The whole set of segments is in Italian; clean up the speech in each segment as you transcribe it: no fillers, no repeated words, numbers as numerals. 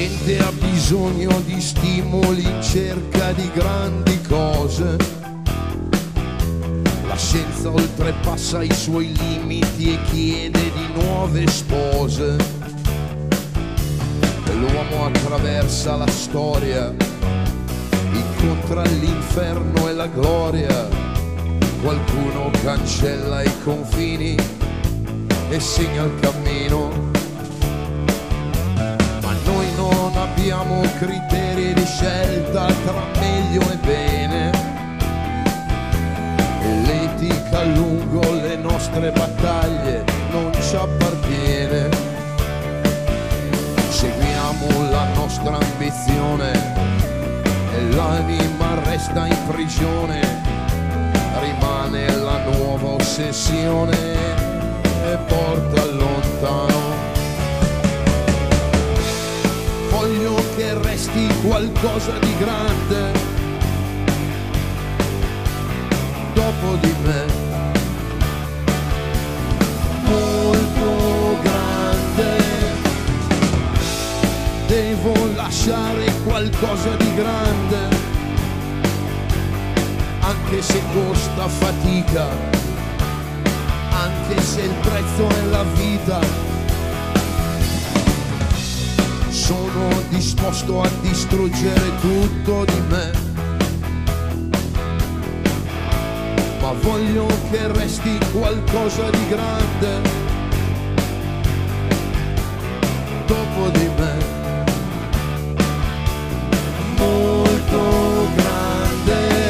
gente ha bisogno di stimoli in cerca di grandi cose. La scienza oltrepassa i suoi limiti e chiede di nuove spose. E l'uomo attraversa la storia, incontra l'inferno e la gloria. Qualcuno cancella i confini e segna il cammino. Non abbiamo criteri di scelta tra meglio e bene, e l'etica lungo le nostre battaglie non ci appartiene. Seguiamo la nostra ambizione e l'anima resta in prigione, rimane la nuova ossessione e porta lontano. Voglio che resti qualcosa di grande dopo di me, molto grande. Devo lasciare qualcosa di grande, anche se costa fatica, anche se il prezzo è la vita. Sono disposto a distruggere tutto di me, ma voglio che resti qualcosa di grande dopo di me, molto grande.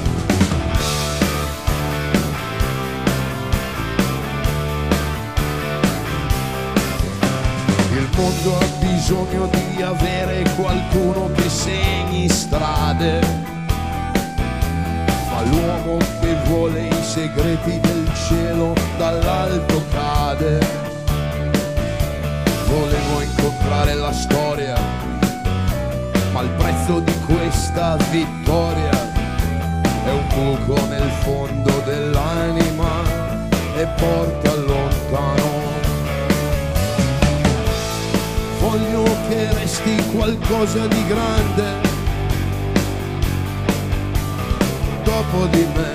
Il mondo ha bisogno di avere qualcuno che segni strade, ma l'uomo che vuole i segreti del cielo dall'alto cade. Volevo incontrare la storia, ma il prezzo di questa vittoria è un buco nel fondo dell'anima e porta lontano. Voglio che resti qualcosa di grande dopo di me,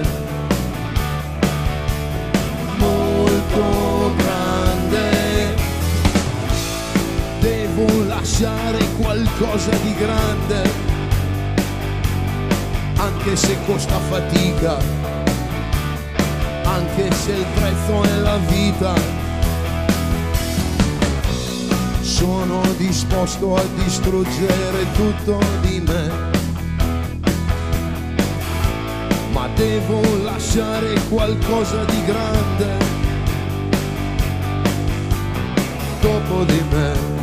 molto grande. Devo lasciare qualcosa di grande, anche se costa fatica, anche se il prezzo è la vita. Sono disposto a distruggere tutto di me, ma devo lasciare qualcosa di grande dopo di me.